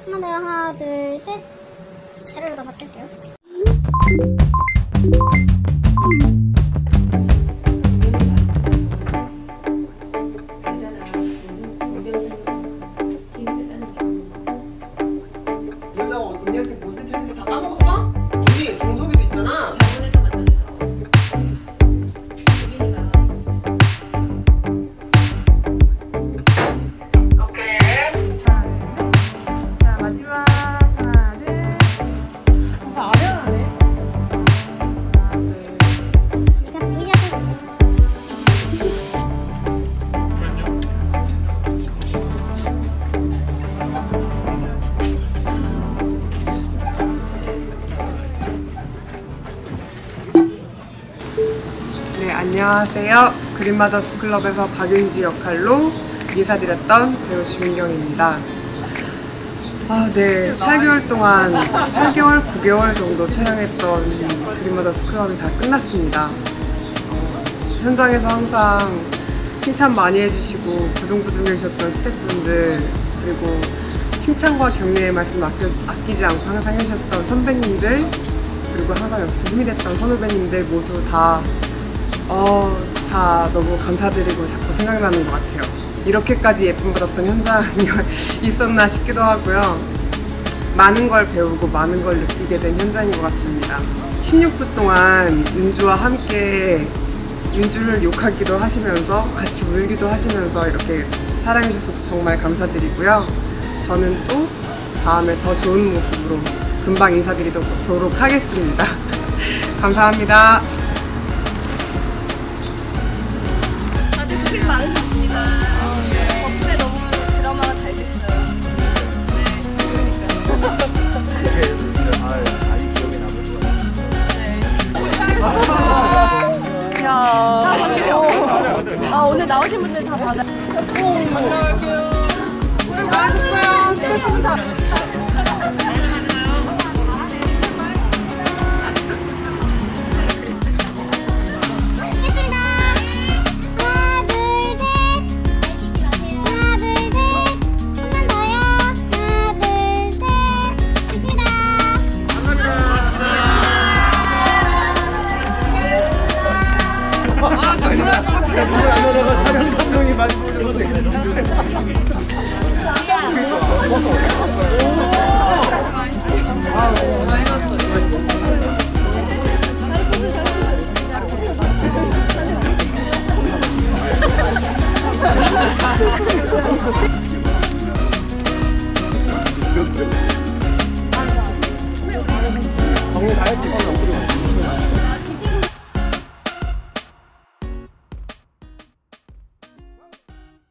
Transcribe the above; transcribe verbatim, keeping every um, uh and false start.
한번 더요. 하나, 둘, 셋. 자료를 더 받을게요. 여자가 언니한테 모든 텐스 다 까먹었어? 언니 동석이도 있잖아. 병원에서 만났어. 유빈이가. 오케이. 자, 마지막 하나, 둘. 다 아련하네. 하나, 둘. 이거 브이아르. 네, 안녕하세요. 그린마더스 클럽에서 박윤지 역할로 인사드렸던 배우 주민경입니다. 아, 네. 팔 개월 동안, 팔 개월, 구 개월 정도 촬영했던 그린마더스 클럽이 다 끝났습니다. 어, 현장에서 항상 칭찬 많이 해주시고 부둥부둥해주셨던 스태프분들, 그리고 칭찬과 격려의 말씀 아껴, 아끼지 않고 항상 해주셨던 선배님들, 그리고 항상 옆에서 힘이 됐던 선후배님들 모두 다 어, 다 너무 감사드리고 자꾸 생각나는 것 같아요. 이렇게까지 예쁨 받았던 현장이 있었나 싶기도 하고요. 많은 걸 배우고 많은 걸 느끼게 된 현장인 것 같습니다. 십육 부 동안 윤주와 함께 윤주를 욕하기도 하시면서 같이 울기도 하시면서 이렇게 사랑해주셔서 정말 감사드리고요. 저는 또 다음에 더 좋은 모습으로 금방 인사드리도록 하겠습니다. 감사합니다. 다들 고생 많으셨습니다. 덕분에 너무 드라마가 잘 됐어요. 네. 야. 아, 오늘 나오신 분들 다 받아. 안녕하세요. 오늘 많으셨어요. 네, 감사합니다. 촬영 감독이 많이 보여줬는데 몇 점?